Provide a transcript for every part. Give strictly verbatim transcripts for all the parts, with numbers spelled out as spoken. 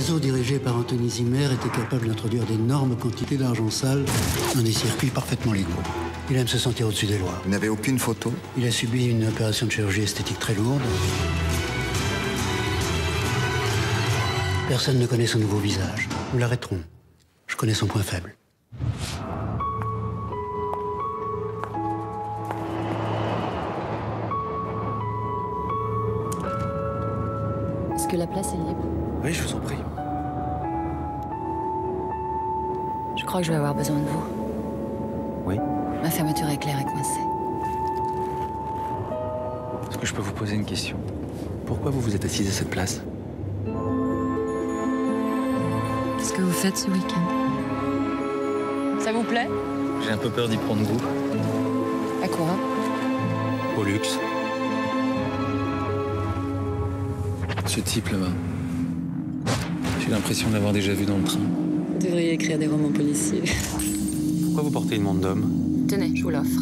réseau dirigé par Anthony Zimmer était capable d'introduire d'énormes quantités d'argent sale dans des circuits parfaitement légaux. Il aime se sentir au-dessus des lois. Vous n'avez aucune photo? Il a subi une opération de chirurgie esthétique très lourde. Personne ne connaît son nouveau visage. Nous l'arrêterons. Je connais son point faible. Est-ce que la place est libre? Oui, je vous en prie. Je crois que je vais avoir besoin de vous. Oui. Ma fermeture éclair est coincée. Est-ce que je peux vous poser une question? Pourquoi vous vous êtes assise à cette place? Qu'est-ce que vous faites ce week-end? Ça vous plaît? J'ai un peu peur d'y prendre goût. À quoi? Au luxe. Ce type là-bas. J'ai l'impression de l'avoir déjà vu dans le train. Vous devriez écrire des romans policiers. Pourquoi vous portez une montre d'homme? Tenez, je vous l'offre.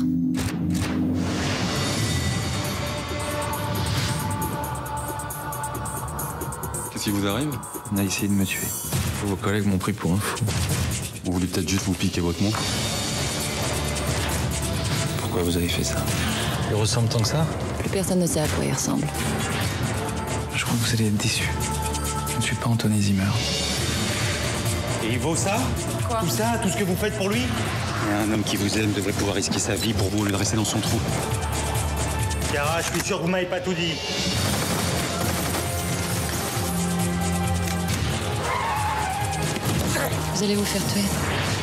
Qu'est-ce qui vous arrive? On a essayé de me tuer. Vos collègues m'ont pris pour un fou. Vous voulez peut-être juste vous piquer votre montre? Pourquoi vous avez fait ça? Il ressemble tant que ça? Plus personne ne sait à quoi il ressemble. Je crois que vous allez être déçus. Je ne suis pas Anthony Zimmer. Et il vaut ça? Quoi? Tout ça, tout ce que vous faites pour lui? Un homme qui vous aime devrait pouvoir risquer sa vie pour vous au lieu de rester dans son trou. Cara, je suis sûr que vous m'avez pas tout dit. Vous allez vous faire tuer.